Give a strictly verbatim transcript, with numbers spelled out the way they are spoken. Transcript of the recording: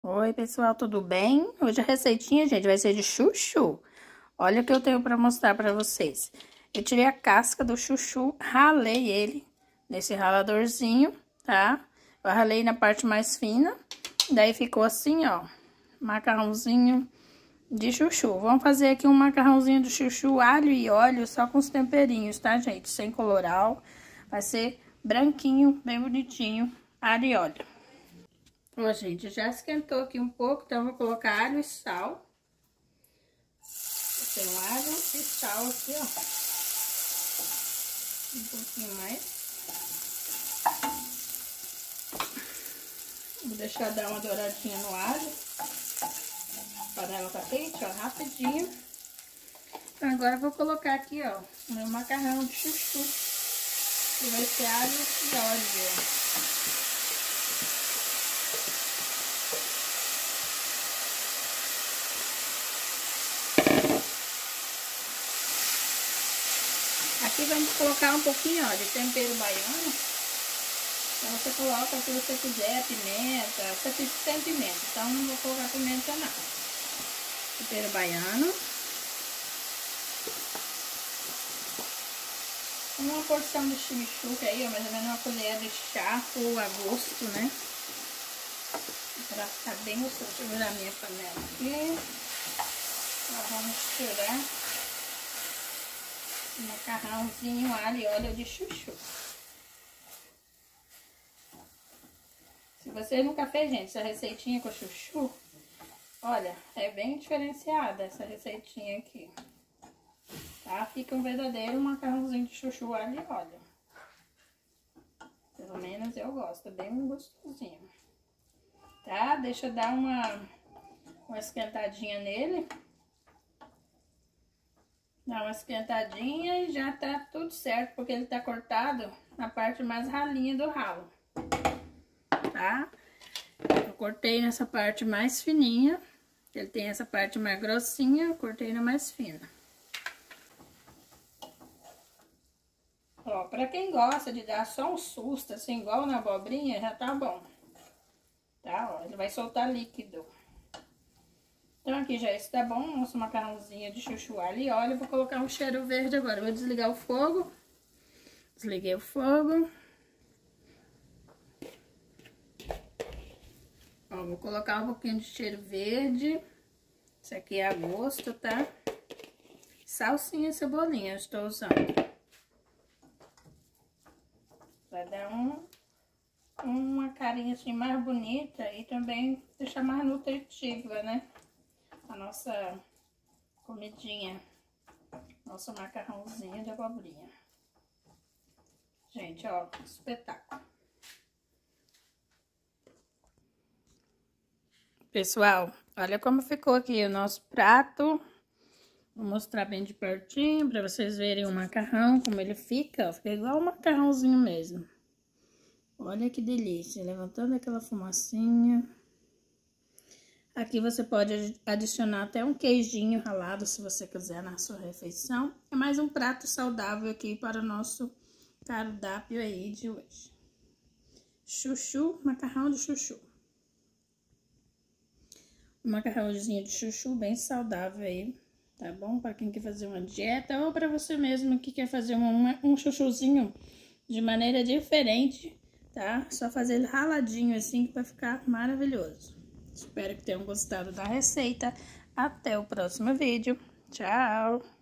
Oi, pessoal, tudo bem? Hoje a receitinha, gente, vai ser de chuchu. Olha o que eu tenho para mostrar para vocês. Eu tirei a casca do chuchu, ralei ele nesse raladorzinho, tá? Eu ralei na parte mais fina, daí ficou assim, ó, macarrãozinho de chuchu. Vamos fazer aqui um macarrãozinho de chuchu, alho e óleo, só com os temperinhos, tá, gente? Sem coloral. Vai ser branquinho, bem bonitinho, alho e óleo. Ó, gente, já esquentou aqui um pouco, então eu vou colocar alho e sal. Eu tenho alho e sal aqui, ó. Um pouquinho mais. Vou deixar dar uma douradinha no alho. A panela tá quente, ó, rapidinho. Agora eu vou colocar aqui, ó, meu macarrão de chuchu. Que vai ser alho e óleo. Aqui vamos colocar um pouquinho, ó, de tempero baiano. Então você coloca se você quiser pimenta, você tem pimenta, então não vou colocar pimenta não. Tempero baiano. Uma porção de chimichurri aí, ó, mais ou menos uma colher de chá ou a gosto, né? Pra ficar bem gostoso. Deixa eu virar minha panela aqui. Nós vamos misturar macarrãozinho, alho e óleo de chuchu. Se você nunca fez, gente, essa receitinha com chuchu, olha, é bem diferenciada essa receitinha aqui. Tá? Fica um verdadeiro macarrãozinho de chuchu, alho e óleo. Pelo menos eu gosto, é bem gostosinho. Tá? Deixa eu dar uma, uma esquentadinha nele. Dá uma esquentadinha e já tá tudo certo, porque ele tá cortado na parte mais ralinha do ralo, tá? Eu cortei nessa parte mais fininha, ele tem essa parte mais grossinha, eu cortei na mais fina. Ó, pra quem gosta de dar só um susto, assim, igual na abobrinha, já tá bom. Tá, ó, ele vai soltar líquido. Então, aqui já está bom, nosso macarrãozinho de chuchu, alho e óleo. Vou colocar um cheiro verde agora. Vou desligar o fogo. Desliguei o fogo. Ó, vou colocar um pouquinho de cheiro verde. Isso aqui é a gosto, tá? Salsinha e cebolinha eu estou usando. Vai dar um, uma carinha assim mais bonita e também deixar mais nutritiva, né? A nossa comidinha, nosso macarrãozinho de abobrinha. Gente, ó, espetáculo. Pessoal, olha como ficou aqui o nosso prato. Vou mostrar bem de pertinho para vocês verem o macarrão, como ele fica, ó. Fica igual o macarrãozinho mesmo. Olha que delícia, levantando aquela fumacinha. Aqui você pode adicionar até um queijinho ralado, se você quiser, na sua refeição. É mais um prato saudável aqui para o nosso cardápio aí de hoje. Chuchu, macarrão de chuchu. Um macarrãozinho de chuchu bem saudável aí, tá bom? Para quem quer fazer uma dieta ou para você mesmo que quer fazer uma, um chuchuzinho de maneira diferente, tá? Só fazer ele raladinho assim que vai ficar maravilhoso. Espero que tenham gostado da receita. Até o próximo vídeo. Tchau!